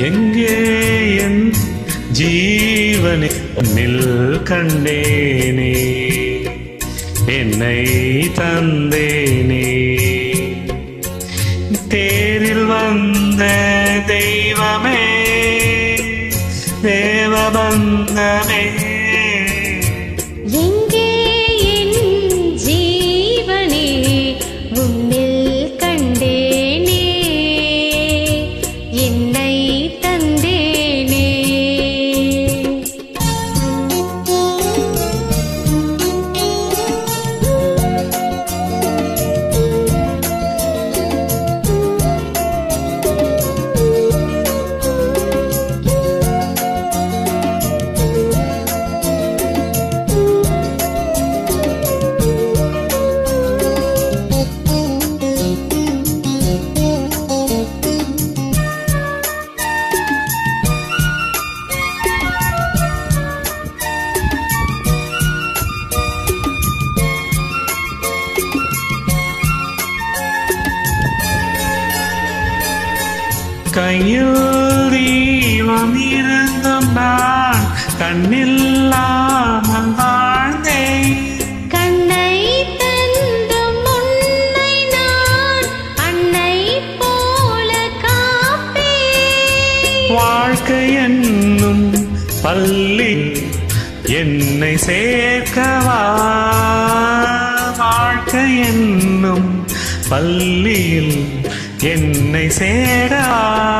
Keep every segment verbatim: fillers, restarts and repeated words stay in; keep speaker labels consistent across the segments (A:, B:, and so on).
A: எங்கே என் ஜீவனை உன்னில் கண்டேனே, என்னை தந்தேனே. தேரில் வந்த தெய்வமே, தேவபந்தமே,
B: எங்கே என் ஜீவனே உன்னில் கண்டேனே, என்னை தந்தேனே.
A: கையில் தீபம் இருந்தும் நான் கண்ணில்லாமல் வாழ்ந்தேன்.
B: கண்ணை தந்தும் உன்னை நான் அன்னை போல காப்பேன்.
A: வாழ்க்கை என்னும் பள்ளி என்னை சேர்க்கவா, வாழ்க்கை என்னும் பள்ளியில் என்னை சேரவா.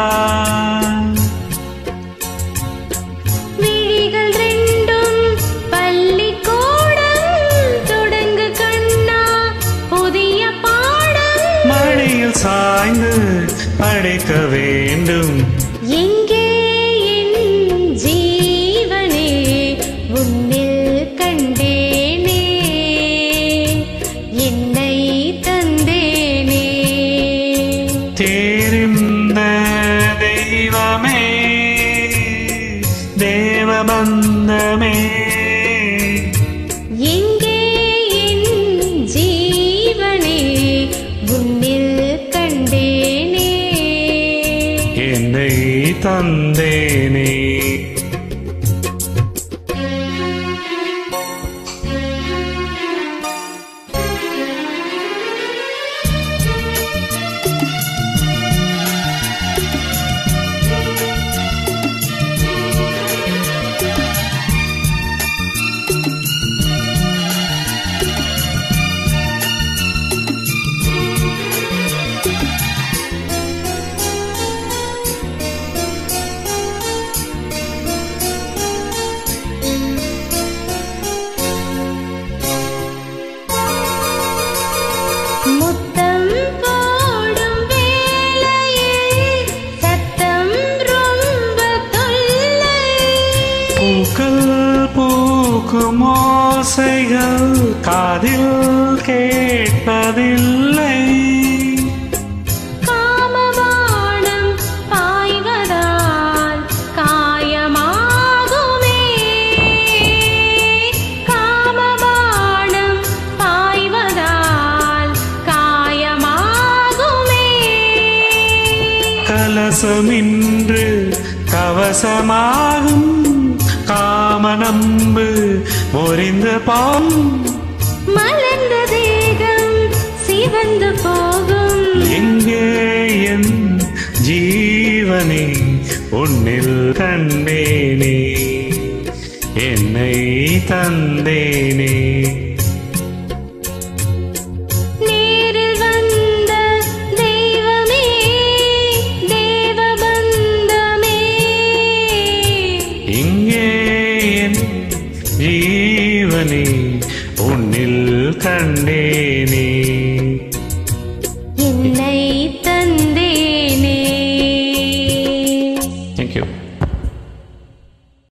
B: விழிகள் ரெண்டும் பள்ளிக்கூடம் தொடங்கு கண்ணா புதிய பாடம்.
A: மடியில் சாய்ந்து படிக்க வேண்டும்.
B: எங்கே என் ஜீவனே உன்னில் கண்டேனே, என்னை தந்தேனே.
A: தேரிந்த தெய்வமே, தேவபந்தமே,
B: எங்கே என் ஜீவனே உன்னில் கண்டேனே,
A: என்னை தந்தேனே.
B: முத்தம் போடும் வேளையில் சத்தம் ரொம்ப தொல்லை.
A: பூக்கள் பூக்கும் ஓசைகள் காதில் கேட்பதில்லை.
B: காமபானம் பாய்வதால் காயமாகுமே, காமபானம் பாய்வதால் காயமாகுமே.
A: கலசமின்று கவசமாகும், காமனம்பு முறிந்த பாம்.
B: மலர்ந்த தேகம் சிவந்து போகும்.
A: எங்கே என் ஜீவனே உன்னில் கண்டேனே, என்னை தந்தேனே.
B: நேரில் வந்த தெய்வமே, தேவபந்தமே,
A: இங்கே என் ஜீவனே உன்னில் கண்டேனே,
B: என்னை தந்தேனே.
A: Thank you.